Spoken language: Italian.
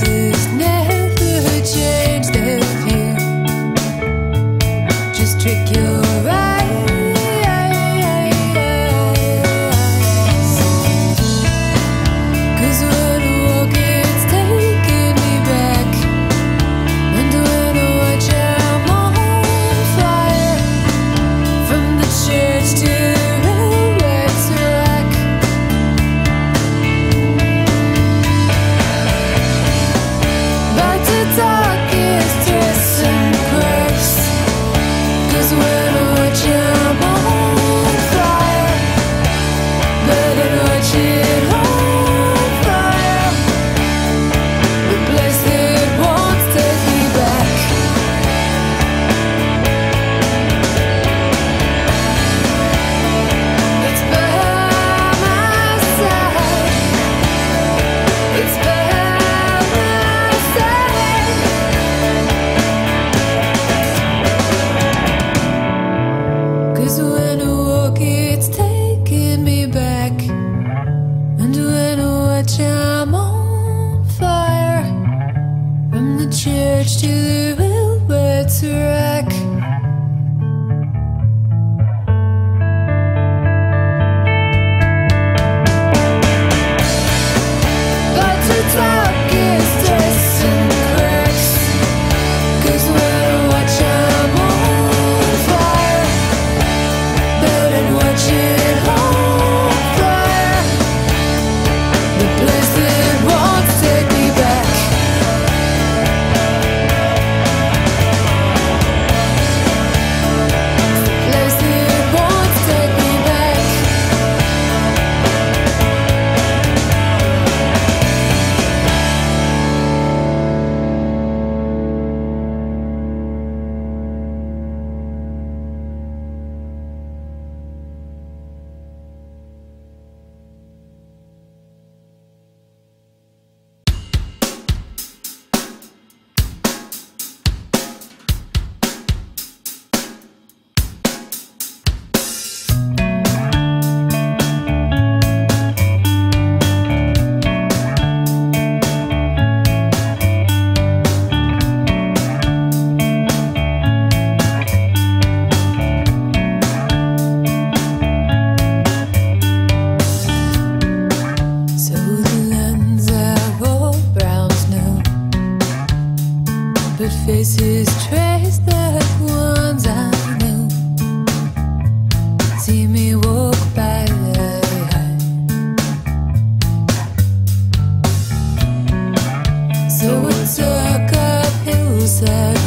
faces never change their view, just trick your eyes. 'Cause when I walk it's taking me back, and when I watch I'm on fire, from the church to the railway track. But to talk is just some cracks, 'cause when I watch I'm on fire, but I watch it on fire, the place that won't take me back. It's by my side, it's by my side. 'Cause when I walk it's taking me back, and when I watch I'm on fire, from the church to the railway track. But to talk is just some cracks, 'cause when I watch I'm on fire, but I watch it on fire, the place that won't take me back. The place that won't take me back. So the lands are all browns now, but faces trace like ones I know. See me walk by the high, so I took up hillside